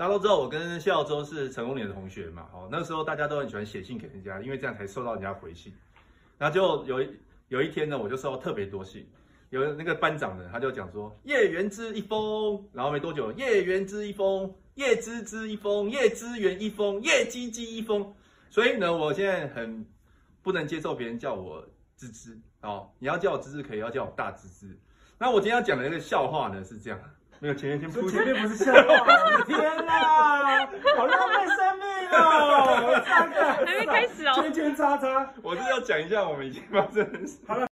大家都知道我跟谢耀洲是成功岭的同学嘛，那个时候大家都很喜欢写信给人家，因为这样才收到人家回信。然后就有一天呢，我就收到特别多信，有那个班长呢，他就讲说叶元之一封，然后没多久叶元之一封，叶芝之一封，叶之源一封，叶鸡鸡一封。所以呢，我现在很不能接受别人叫我芝芝哦，你要叫我芝芝可以，要叫我大芝芝。那我今天要讲的那个笑话呢是这样。没有前面不是笑话，天哪，好浪费生命哦！ 还没开始哦， 圈圈叉叉， 我是要讲一下我们以前发生的事。好了。